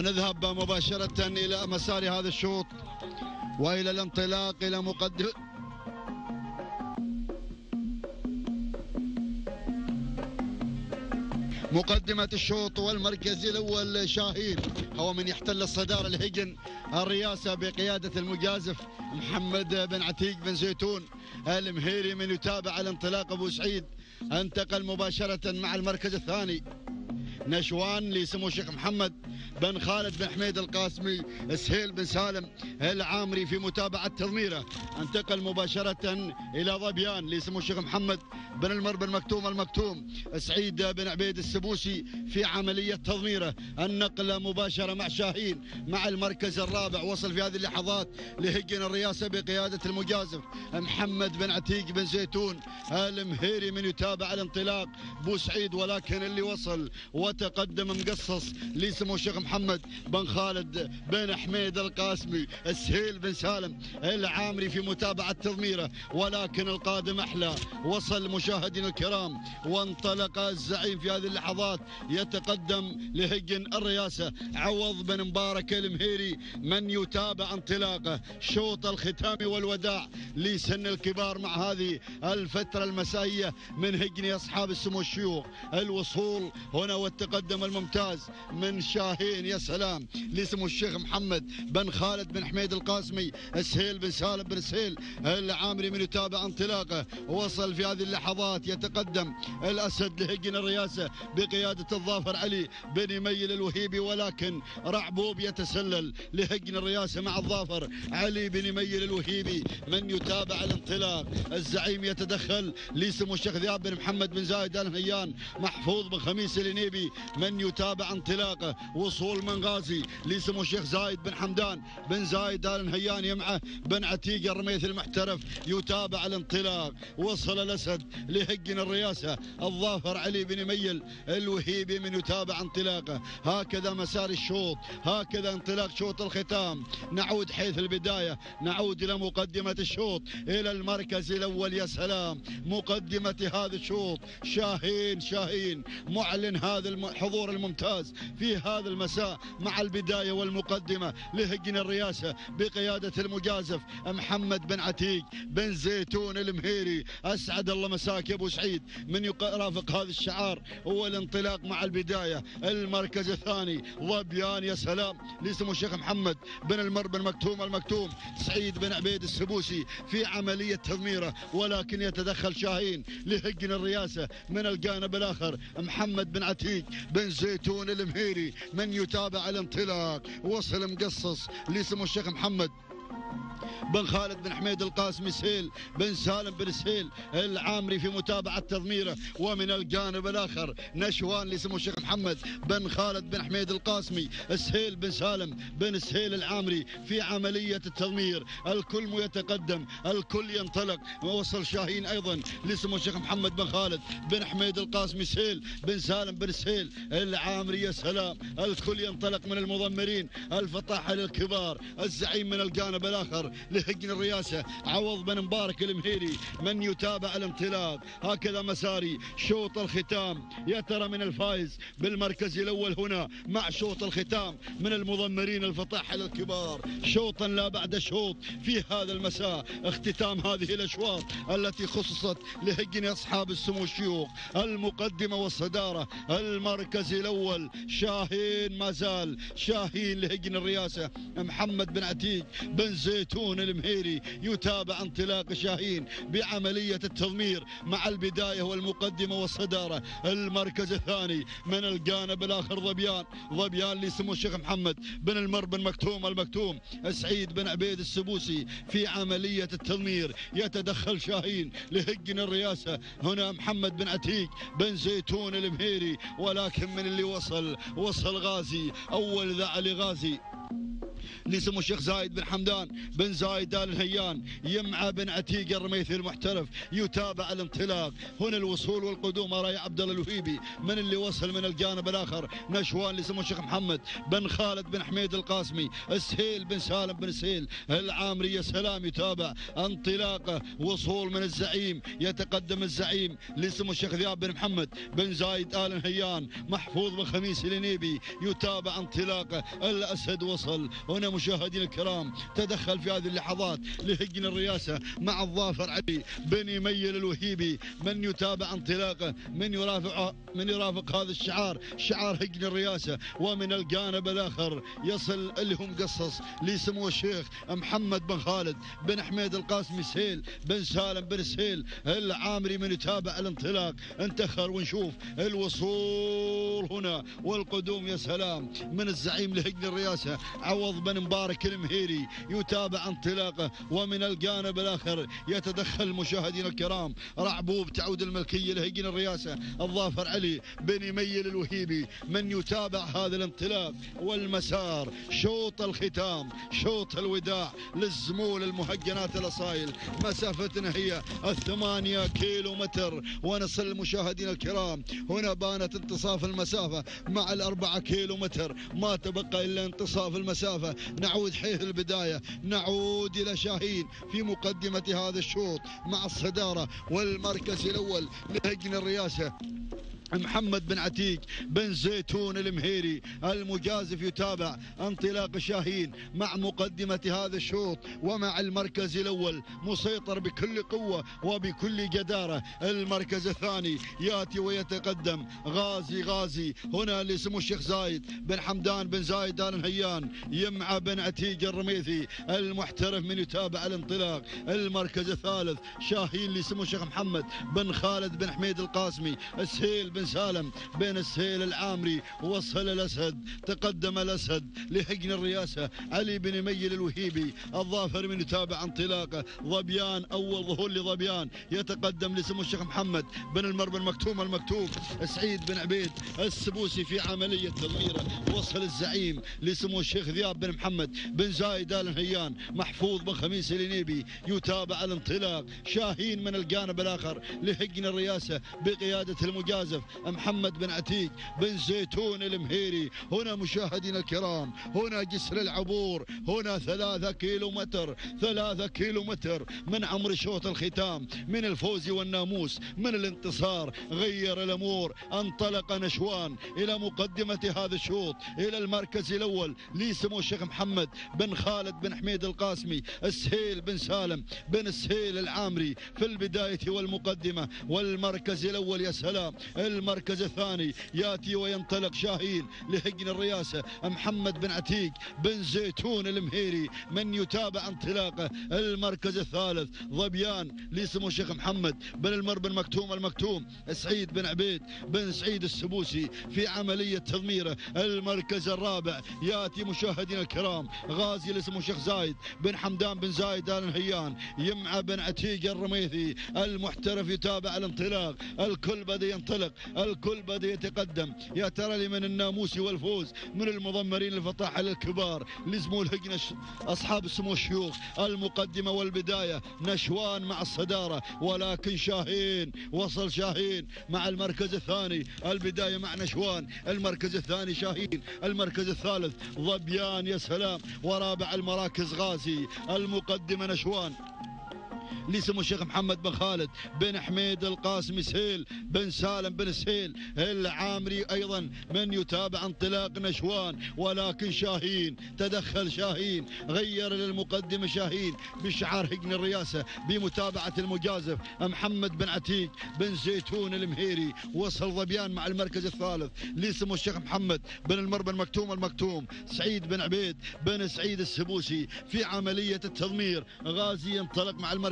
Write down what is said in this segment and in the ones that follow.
ونذهب مباشرة إلى مسار هذا الشوط وإلى الانطلاق إلى مقدمة الشوط. والمركز الأول شاهين هو من يحتل الصدارة لهجن الرئاسة بقيادة المجازف محمد بن عتيق بن زيتون المهيري. من يتابع الانطلاق أبو سعيد انتقل مباشرة مع المركز الثاني نشوان لسمو الشيخ محمد بن خالد بن حميد القاسمي. سهيل بن سالم العامري في متابعة تضميره انتقل مباشرة إلى ظبيان لسمو الشيخ محمد بن المرب المكتوم. سعيد بن عبيد السبوسي في عملية تضميره. النقلة مباشرة مع شاهين مع المركز الرابع. وصل في هذه اللحظات لهجن الرئاسة بقيادة المجازف محمد بن عتيق بن زيتون المهيري. من يتابع الانطلاق بو سعيد، ولكن اللي وصل وتقدم مقصص لسمو الشيخ محمد بن خالد بن حميد القاسمي. سهيل بن سالم العامري في متابعة تضميره، ولكن القادم أحلى. وصل مشاهدينا الكرام وانطلق الزعيم في هذه اللحظات يتقدم لهجن الرئاسة عوض بن مبارك المهيري. من يتابع انطلاقه شوط الختام والوداع لسن الكبار مع هذه الفترة المسائية من هجن أصحاب السمو الشيوخ. الوصول هنا والتقدم الممتاز من شاهين يا سلام لسمو الشيخ محمد بن خالد بن حميد القاسمي. سهيل بن سالم بن سهيل العامري من يتابع انطلاقه. وصل في هذه اللحظات يتقدم الأسد لهجن الرئاسة بقيادة الظافر علي بن يميل الوهيبي، ولكن رعبوب يتسلل لهجن الرئاسة مع الظافر علي بن يميل الوهيبي. من يتابع الانطلاق الزعيم يتدخل لسمو الشيخ ذياب بن محمد بن زايد آل نهيان محفوظ بن خميس النيبي. من يتابع انطلاقه وصول من غازي لسمو الشيخ زايد بن حمدان بن زايد آل نهيان يمعه بن عتيق الرميث المحترف. يتابع الانطلاق. وصل الأسد لهجن الرئاسة الظافر علي بن يميل الوهيبي. من يتابع انطلاقه. هكذا مسار الشوط، هكذا انطلاق شوط الختام. نعود حيث البداية، نعود إلى مقدمة الشوط إلى المركز الأول. يا سلام مقدمة هذا الشوط شاهين معلن هذا الحضور الممتاز في هذا المساء مع البداية والمقدمة لهجن الرئاسة بقيادة المجازف محمد بن عتيق بن زيتون المهيري. أسعد الله مساك يا أبو سعيد. من يرافق هذا الشعار هو الانطلاق مع البداية. المركز الثاني ظبيان يا سلام لسمو الشيخ محمد بن المرب المكتوم. سعيد بن عبيد السبوسي في عملية تضميره، ولكن يتدخل شاهين لهجن الرئاسة من الجانب الآخر محمد بن عتيق بن زيتون المهيري. من يتابع الانطلاق. وصل مقصص لسمو الشيخ محمد بن خالد بن حميد القاسمي. سهيل بن سالم بن سهيل العامري في متابعة تضميره. ومن الجانب الآخر نشوان لسمو الشيخ محمد بن خالد بن حميد القاسمي. سهيل بن سالم بن سهيل العامري في عملية التضمير. الكل يتقدم، الكل ينطلق. ووصل شاهين أيضا لسمو الشيخ محمد بن خالد بن حميد القاسمي. سهيل بن سالم بن سهيل العامري يا سلام. الكل ينطلق من المضمرين الفطاحل الكبار. الزعيم من الجانب الآخر لهجن الرئاسة عوض بن مبارك المهيري. من يتابع الانطلاق. هكذا مساري شوط الختام. يا ترى من الفائز بالمركز الأول هنا مع شوط الختام من المضمرين الفطاحل الكبار. شوطا لا بعد شوط في هذا المساء. اختتام هذه الأشواط التي خصصت لهجن أصحاب السمو الشيوخ. المقدمة والصدارة المركز الأول شاهين ما زال شاهين لهجن الرئاسة محمد بن عتيق بن زيتون المهيري. يتابع انطلاق شاهين بعملية التضمير مع البداية والمقدمة والصدارة. المركز الثاني من الجانب الآخر ظبيان لسمو الشيخ محمد بن المرب المكتوم. سعيد بن عبيد السبوسي في عملية التضمير. يتدخل شاهين لهجن الرئاسة هنا محمد بن عتيق بن زيتون المهيري، ولكن من اللي وصل غازي. أول ذا علي غازي لسمو الشيخ زايد بن حمدان بن زايد آل نهيان يمعى بن عتيق الرميثي المحترف يتابع الانطلاق. هنا الوصول والقدوم راي عبد الله الوهيبي من اللي وصل من الجانب الاخر نشوان لسمو الشيخ محمد بن خالد بن حميد القاسمي السهيل بن سالم بن سهيل العامري يا سلام يتابع انطلاقه. وصول من الزعيم يتقدم الزعيم لسمو الشيخ ذياب بن محمد بن زايد آل نهيان محفوظ بن خميس النيبي يتابع انطلاقه. الاسد وصل. هنا مشاهدين الكرام تدخل في هذه اللحظات لهجن الرئاسه مع الظافر علي بن يميل الوهيبي من يتابع انطلاقه من يرافق هذا الشعار شعار هجن الرئاسه. ومن الجانب الاخر يصل اللي هم قصص لسمو الشيخ محمد بن خالد بن حميد القاسمي سهيل بن سالم بن سهيل العامري من يتابع الانطلاق. انتخر ونشوف الوصول هنا والقدوم يا سلام من الزعيم لهجن الرئاسه عوض بن مبارك المهيري يتابع انطلاقه. ومن الجانب الاخر يتدخل مشاهدينا الكرام رعبوب تعود الملكيه لهجن الرئاسه الظافر علي بن يميل الوهيبي من يتابع هذا الانطلاق والمسار. شوط الختام شوط الوداع للزمول المهجنات الاصايل. مسافتنا هي 8 كيلو متر ونصل مشاهدينا الكرام. هنا بانت انتصاف المسافه مع ال4 كيلو متر ما تبقى الا انتصاف المسافه. نعود حيث البدايه نعود الى شاهين في مقدمه هذا الشوط مع الصداره والمركز الاول لهجن الرئاسه محمد بن عتيق بن زيتون المهيري المجازف يتابع انطلاق شاهين مع مقدمة هذا الشوط ومع المركز الأول مسيطر بكل قوة وبكل جدارة. المركز الثاني ياتي ويتقدم غازي هنا لسمو الشيخ زايد بن حمدان بن زايد آل نهيان يمعى بن عتيق الرميثي المحترف من يتابع الانطلاق. المركز الثالث شاهين لسمو الشيخ محمد بن خالد بن حميد القاسمي السهيل بن سالم بين السهيل العامري. وصل الأسد تقدم الأسد لهجن الرئاسة علي بن يميل الوهيبي الظافر من يتابع انطلاقه. ظبيان أول ظهور لظبيان يتقدم لسمو الشيخ محمد بن المرب المكتوم سعيد بن عبيد السبوسي في عملية تضميره. وصل الزعيم لسمو الشيخ ذياب بن محمد بن زايد آل نهيان محفوظ بن خميس النيبي يتابع الانطلاق. شاهين من الجانب الآخر لهجن الرئاسة بقيادة المجازف محمد بن عتيق بن زيتون المهيري. هنا مشاهدينا الكرام هنا جسر العبور. هنا 3 كيلو متر من عمر شوط الختام من الفوز والناموس من الانتصار. غير الامور انطلق نشوان الى مقدمة هذا الشوط الى المركز الاول لسمو الشيخ محمد بن خالد بن حميد القاسمي السهيل بن سالم بن السهيل العامري في البداية والمقدمة والمركز الاول. يا سلام المركز الثاني ياتي وينطلق شاهين لهجن الرئاسة محمد بن عتيق بن زيتون المهيري من يتابع انطلاقه. المركز الثالث ظبيان لسمو الشيخ محمد بن المرب المكتوم سعيد بن عبيد بن سعيد السبوسي في عملية تضميره. المركز الرابع ياتي مشاهدينا الكرام غازي لسمو الشيخ زايد بن حمدان بن زايد آل نهيان يمعى بن عتيق الرميثي المحترف يتابع الانطلاق. الكل بدأ ينطلق الكل بدأ يتقدم. يا ترى لمن الناموس والفوز من المضمرين الفطاحل الكبار لزمو الهجنة أصحاب السمو الشيوخ. المقدمة والبداية نشوان مع الصدارة ولكن شاهين وصل شاهين مع المركز الثاني. البداية مع نشوان المركز الثاني شاهين المركز الثالث ظبيان يا سلام ورابع المراكز غازي. المقدمة نشوان لسمو الشيخ محمد بن خالد بن حميد القاسمي سهيل بن سالم بن سهيل العامري أيضا من يتابع انطلاق نشوان. ولكن شاهين تدخل شاهين غير للمقدمة شاهين بشعار هجن الرئاسة بمتابعة المجازف محمد بن عتيق بن زيتون المهيري. وصل ظبيان مع المركز الثالث لسمو الشيخ محمد بن المرب المكتوم سعيد بن عبيد بن سعيد السبوسي في عملية التضمير. غازي ينطلق مع المركز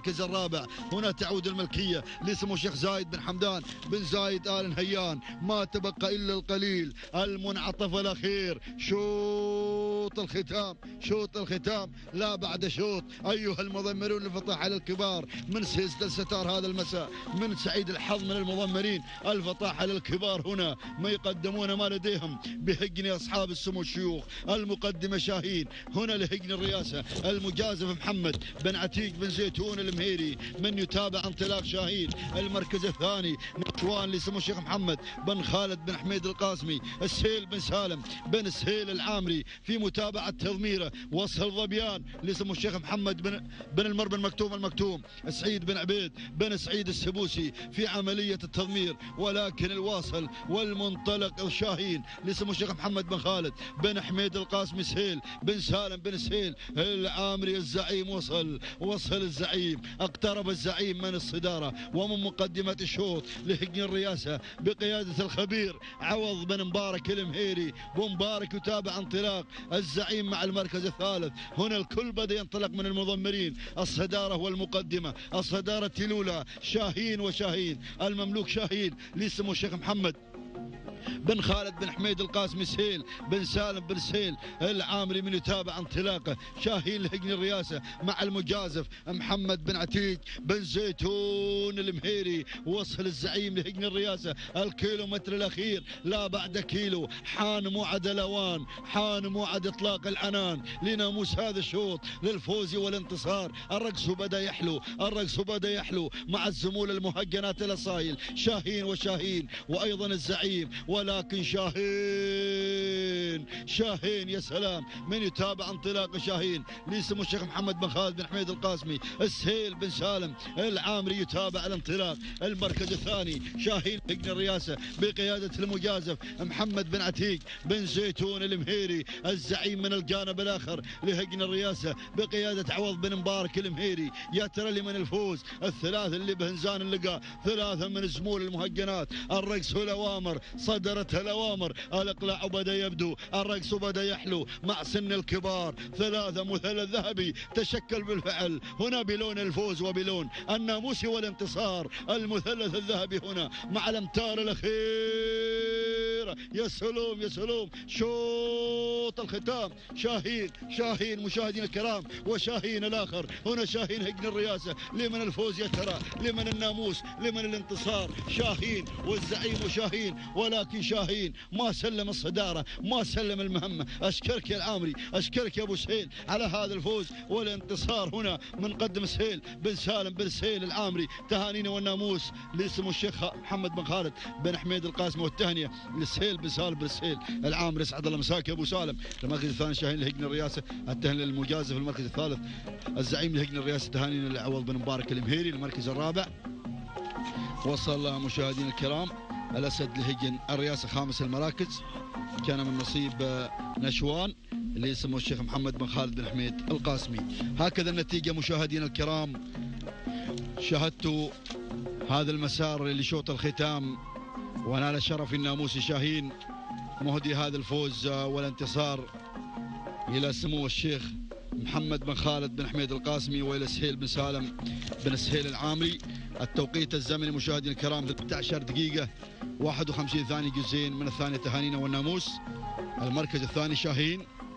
المركز الرابع. هنا تعود الملكية لسمو الشيخ زايد بن حمدان بن زايد آل نهيان. ما تبقى إلا القليل، المنعطف الأخير، شوط الختام، شوط الختام لا بعد شوط. أيها المضمرون الفطاح على الكبار من سلسلة ستار هذا المساء، من سعيد الحظ من المضمرين الفطاح على الكبار. هنا ما يقدمون ما لديهم بهجن أصحاب السمو الشيوخ. المقدمة شاهين، هنا لهجن الرئاسة المجازف محمد بن عتيق بن زيتون المهيري. من يتابع انطلاق شاهين. المركز الثاني نشوان لسمو الشيخ محمد بن خالد بن حميد القاسمي. السهيل بن سالم بن السهيل العامري في متابعة تضميره. وصل ظبيان لسمو الشيخ محمد بن المر بن مكتوم المكتوم. سعيد بن عبيد بن سعيد السبوسي في عملية التضمير، ولكن الواصل والمنطلق شاهين لسمو الشيخ محمد بن خالد بن حميد القاسمي. سهيل بن سالم بن سهيل العامري الزعيم. وصل الزعيم، اقترب الزعيم من الصدارة ومن مقدمة الشوط لهجن الرئاسة بقيادة الخبير عوض بن مبارك المهيري. بمبارك يتابع انطلاق الزعيم مع المركز الثالث. هنا الكل بدأ ينطلق من المضمرين. الصدارة والمقدمة، الصدارة الأولى شاهين وشاهين. المملوك شاهين لسمو الشيخ محمد بن خالد بن حميد القاسمي. سهيل بن سالم بن سهيل العامري من يتابع انطلاقه. شاهين لهجن الرئاسة مع المجازف محمد بن عتيق بن زيتون المهيري. وصل الزعيم لهجن الرئاسة. الكيلومتر الأخير لا بعد كيلو. حان موعد الأوان، حان موعد إطلاق العنان لناموس هذا الشوط للفوز والانتصار. الرقص بدأ يحلو، الرقص بدأ يحلو مع الزمول المهجنات الأصايل شاهين وشاهين وأيضا الزعيم. ولكن شاهين يا سلام من يتابع انطلاق شاهين لسمو الشيخ محمد بن خالد بن حميد القاسمي. السهيل بن سالم العامري يتابع الانطلاق. المركز الثاني شاهين هجن الرئاسة بقيادة المجازف محمد بن عتيق بن زيتون المهيري. الزعيم من الجانب الآخر لهجن الرئاسة بقيادة عوض بن مبارك المهيري. يا ترى لمن الفوز؟ الثلاثة اللي بهنزان اللقاء، ثلاثة من زمول المهجنات. الرقص والأوامر، صدرت الأوامر، الإقلاع بدأ يبدو، الرقص بدأ يحلو مع سن الكبار. ثلاثة مثلث ذهبي تشكل بالفعل هنا بلون الفوز وبلون الناموس والانتصار. المثلث الذهبي هنا مع الأمتار الأخيرة. يا سلام يا سلام، شوط الختام شاهين مشاهدينا الكرام. وشاهين الآخر هنا شاهين هجن الرئاسة. لمن الفوز يا ترى؟ لمن الناموس؟ لمن الانتصار؟ شاهين والزعيم وشاهين. ولكن شاهين ما سلم الصدارة، ما سلم المهمة. أشكرك يا العامري، أشكرك يا أبو سهيل على هذا الفوز والانتصار. هنا من قدم سهيل بن سالم بن سهيل العامري. تهانينا والناموس لسمو الشيخ محمد بن خالد بن حميد القاسمي، والتهنئة لسهيل بن سالم بن سهيل العامري. اسعد الله مساك يا أبو سالم. المركز الثاني شاهين لهجن الرئاسة. التهنئة للمجازف. المركز الثالث الزعيم لهجن الرئاسة. تهانينا لعوض بن مبارك المهيري. المركز الرابع وصل مشاهدينا الكرام الأسد لهجن الرئاسة. خامس المراكز كان من نصيب نشوان اللي اسمه الشيخ محمد بن خالد بن حميد القاسمي. هكذا النتيجة مشاهدينا الكرام. شاهدتوا هذا المسار لشوط الختام، ونال شرف الناموس شاهين مهدي هذا الفوز والانتصار إلى سمو الشيخ محمد بن خالد بن حميد القاسمي وإلى سهيل بن سالم بن سهيل العامري. التوقيت الزمني مشاهدينا الكرام 13 دقيقة 51 ثانية جزئين من الثانية. تهانينا والناموس. المركز الثاني شاهين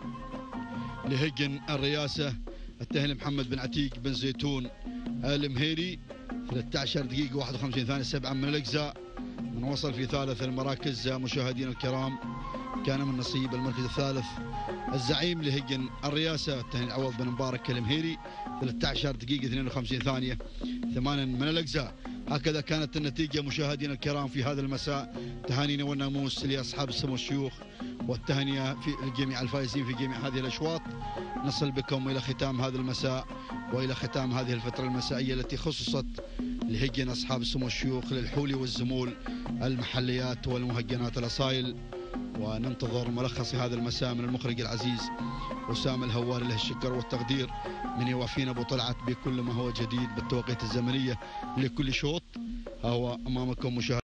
لهجن الرئاسة. التهنئة محمد بن عتيق بن زيتون المهيري 13 دقيقة 51 ثانية 7 من الأجزاء. من وصل في ثالث المراكز مشاهدينا الكرام كان من نصيب المركز الثالث الزعيم لهجن الرئاسة التهنئة عوض بن مبارك المهيري 13 دقيقة 52 ثانية 8 من الأجزاء. هكذا كانت النتيجة مشاهدينا الكرام في هذا المساء. تهانينا والناموس لأصحاب السمو الشيوخ، والتهنئة في الجميع الفائزين في جميع هذه الأشواط. نصل بكم إلى ختام هذا المساء وإلى ختام هذه الفترة المسائية التي خصصت لهجن أصحاب السمو الشيوخ للحول والزمول المحليات والمهجنات الأصايل. وننتظر ملخص هذا المساء من المخرج العزيز أسامة الهواري، له الشكر والتقدير، من يوافينا أبو طلعت بكل ما هو جديد بالتوقيت الزمنية لكل شوط. هو أمامكم مشاهد